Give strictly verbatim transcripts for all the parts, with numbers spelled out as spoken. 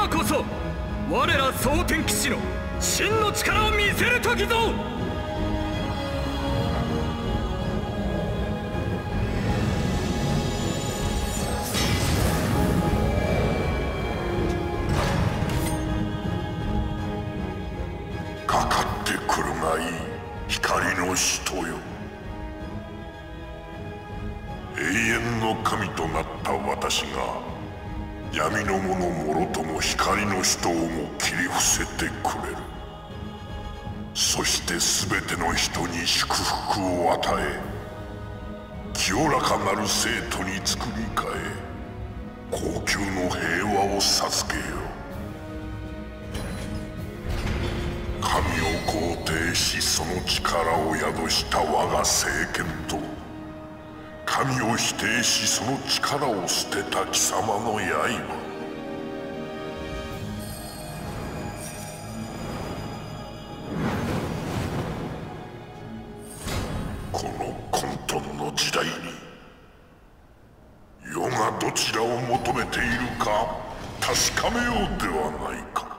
今こそ我ら蒼天騎士の真の力を見せる時ぞ。 かかってくるがいい、光の使徒よ。永遠の神となった私が闇の者もろとも光の使徒をも切り伏せてくれる。そして全ての人に祝福を与え、清らかなる生徒に作り変え、高級の平和を授けよ。神を肯定し、その力を宿した我が聖剣と、神を否定しその力を捨てた貴様の刃。この混沌の時代に世がどちらを求めているか確かめようではないか。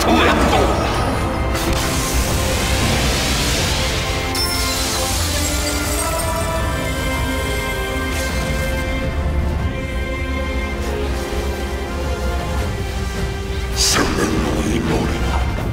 トエンド。千年の祈り。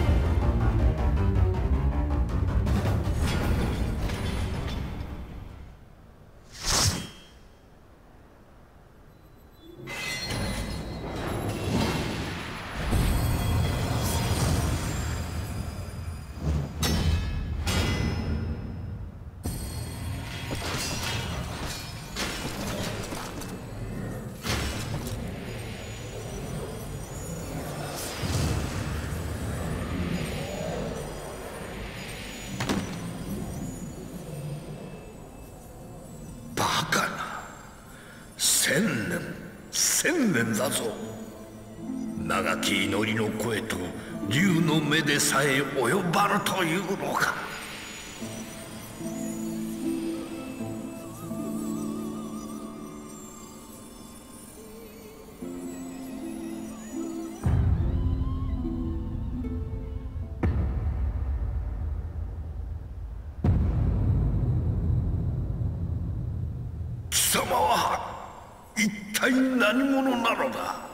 千年千年だぞ。長き祈りの声と竜の目でさえ及ばぬというのか。貴様は一体何者なのだ。